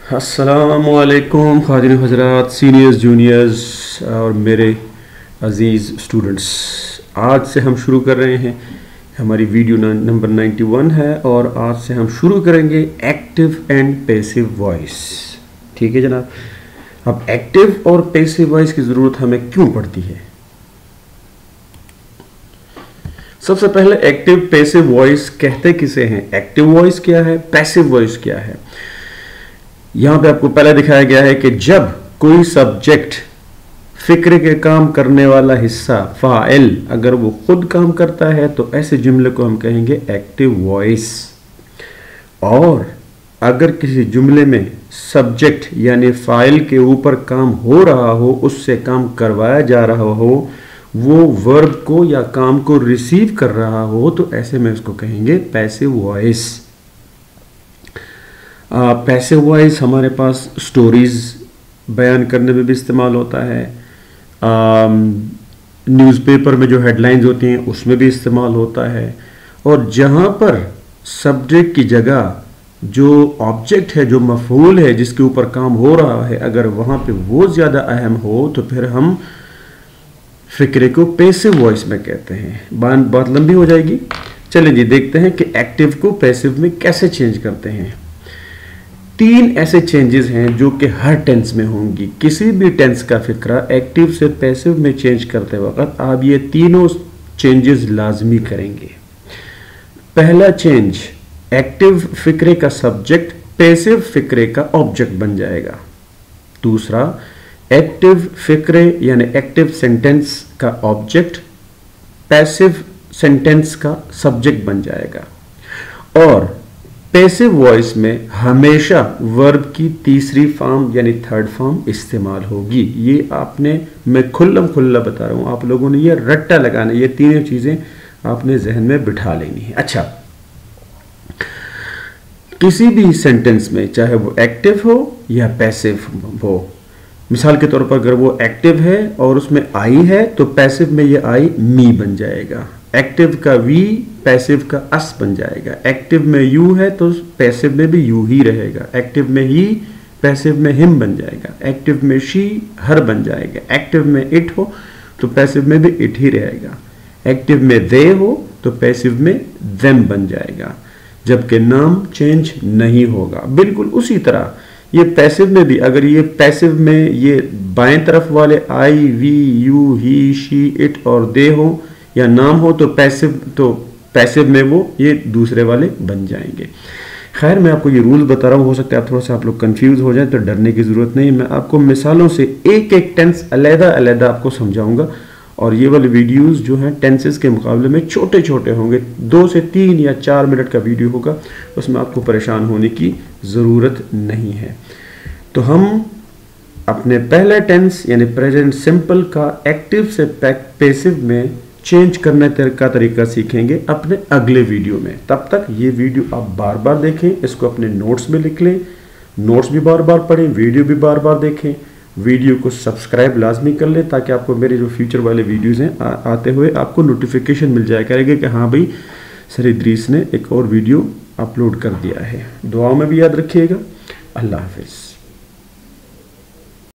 अस्सलामुअलैकुम ख़ातिन हज़रात, seniors, juniors और मेरे अज़ीज़ स्टूडेंट्स, आज से हम शुरू कर रहे हैं। हमारी वीडियो नंबर 91 है और आज से हम शुरू करेंगे एक्टिव एंड पैसिव वॉइस। ठीक है जनाब। अब एक्टिव और पैसिव वॉइस की ज़रूरत हमें क्यों पड़ती है? सबसे पहले एक्टिव पैसिव वॉइस कहते किसे हैं? एक्टिव वॉइस क्या है, पैसिव वॉइस क्या है? यहां पे आपको पहले दिखाया गया है कि जब कोई सब्जेक्ट फिक्र के काम करने वाला हिस्सा फाइल अगर वो खुद काम करता है तो ऐसे जुमले को हम कहेंगे एक्टिव वॉइस। और अगर किसी जुमले में सब्जेक्ट यानी फाइल के ऊपर काम हो रहा हो, उससे काम करवाया जा रहा हो, वो वर्ब को या काम को रिसीव कर रहा हो, तो ऐसे में इसको कहेंगे पैसिव वॉइस। पैसिव वॉइस हमारे पास स्टोरीज बयान करने में भी इस्तेमाल होता है, न्यूज़पेपर में जो हेडलाइंस होती हैं उसमें भी इस्तेमाल होता है। और जहाँ पर सब्जेक्ट की जगह जो ऑब्जेक्ट है, जो मफूल है, जिसके ऊपर काम हो रहा है, अगर वहाँ पे वो ज़्यादा अहम हो तो फिर हम फिक्रे को पैसिव वॉइस में कहते हैं। बात लंबी हो जाएगी। चलिए जी देखते हैं कि एक्टिव को पैसिव में कैसे चेंज करते हैं। 3 ऐसे चेंजेस हैं जो कि हर टेंस में होंगी। किसी भी टेंस का फिक्रा एक्टिव से पैसिव में चेंज करते वक्त आप ये तीनों चेंजेस लाजमी करेंगे। पहला चेंज, एक्टिव फिक्रे का सब्जेक्ट पैसिव फिक्रे का ऑब्जेक्ट बन जाएगा। दूसरा, एक्टिव फिक्रे यानी एक्टिव सेंटेंस का ऑब्जेक्ट पैसिव सेंटेंस का सब्जेक्ट बन जाएगा। और पैसिव वॉइस में हमेशा वर्ब की तीसरी फॉर्म यानी थर्ड फॉर्म इस्तेमाल होगी। ये मैं खुल्लम खुल्ला बता रहा हूं, आप लोगों ने ये रट्टा लगाना, ये तीनों चीजें आपने जहन में बिठा लेनी है। अच्छा, किसी भी सेंटेंस में चाहे वो एक्टिव हो या पैसिव हो, मिसाल के तौर पर अगर वो एक्टिव है और उसमें आई है तो पैसिव में ये आई मी बन जाएगा। एक्टिव का वी पैसिव का अस बन जाएगा। एक्टिव में यू है तो पैसिव में भी यू ही रहेगा। एक्टिव में ही पैसिव में हिम बन जाएगा। एक्टिव में शी हर बन जाएगा। एक्टिव में इट हो तो पैसिव में भी इट ही रहेगा। एक्टिव में दे हो तो पैसिव में देम बन जाएगा, जबकि नाम चेंज नहीं होगा। बिल्कुल उसी तरह ये पैसिव में भी, अगर ये पैसिव में ये बाएं तरफ वाले I we you he she it और दे हो या नाम हो तो पैसिव में वो ये दूसरे वाले बन जाएंगे। खैर, मैं आपको ये रूल बता रहा हूँ, हो सकता है थोड़ा सा आप लोग कंफ्यूज हो जाए, तो डरने की ज़रूरत नहीं। मैं आपको मिसालों से एक एक टेंस अलग-अलग आपको समझाऊंगा। और ये वाले वीडियोस जो हैं टेंसेस के मुकाबले में छोटे छोटे होंगे, 2 से 3 या 4 मिनट का वीडियो होगा, उसमें आपको परेशान होने की ज़रूरत नहीं है। तो हम अपने पहले टेंस यानी प्रेजेंट सिंपल का एक्टिव से पैसिव में चेंज करने का तरीका सीखेंगे अपने अगले वीडियो में। तब तक ये वीडियो आप बार बार देखें, इसको अपने नोट्स में लिख लें, नोट्स भी बार बार पढ़ें, वीडियो भी बार बार देखें, वीडियो को सब्सक्राइब लाजमी कर लें ताकि आपको मेरे जो फ्यूचर वाले वीडियोज़ हैं आते हुए आपको नोटिफिकेशन मिल जाया करेगा कि हाँ भाई सर इदरीस ने एक और वीडियो अपलोड कर दिया है। दुआओं में भी याद रखिएगा। अल्लाह हाफिज़।